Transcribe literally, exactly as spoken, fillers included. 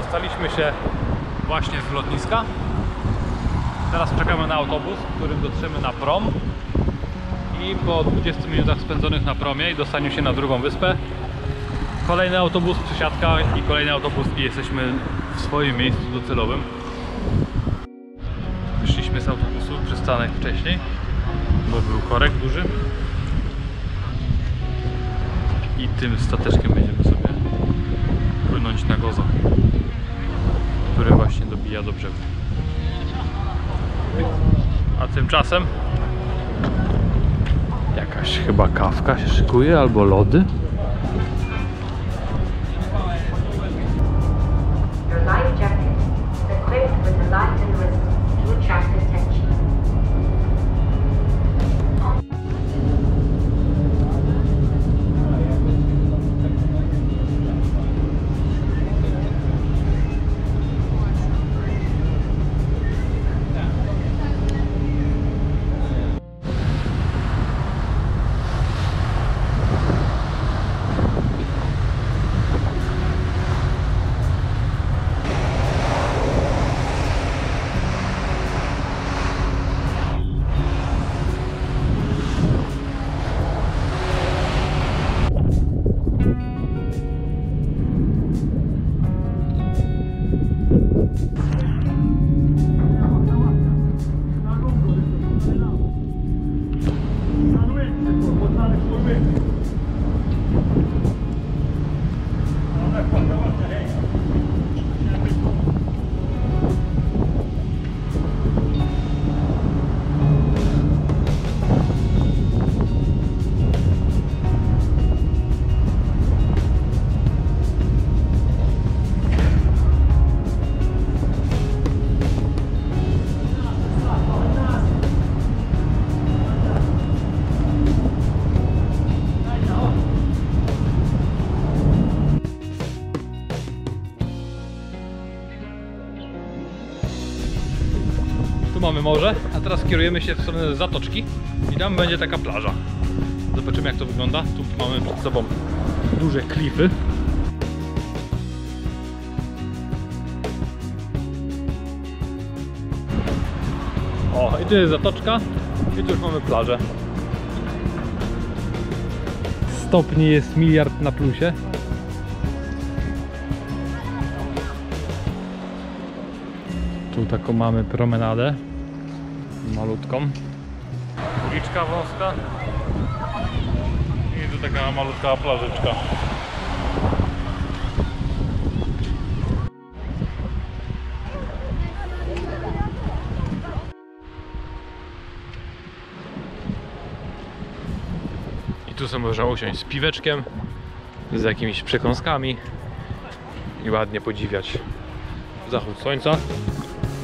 Dostaliśmy się właśnie z lotniska. Teraz czekamy na autobus, w którym dotrzemy na prom. I po dwudziestu minutach spędzonych na promie i dostaniu się na drugą wyspę, kolejny autobus, przesiadka i kolejny autobus i jesteśmy w swoim miejscu docelowym. Wyszliśmy z autobusu, przystanek wcześniej, bo był korek duży. I tym stateczkiem będziemy sobie płynąć na Gozo, który właśnie dobija do brzegu. A tymczasem jakaś chyba kawka się szykuje albo lody. Your life jacket is equipped with a light and wrist to attract attention. Tu mamy morze, a teraz kierujemy się w stronę zatoczki i tam będzie taka plaża. Zobaczymy, jak to wygląda. Tu mamy przed sobą duże klify. O, i tu jest zatoczka i tu już mamy plażę. Stopni jest miliard na plusie. Tu taką mamy promenadę malutką, uliczka wąska i tu taka malutka plażyczka. I tu sobie można usiąść z piweczkiem, z jakimiś przekąskami i ładnie podziwiać zachód słońca.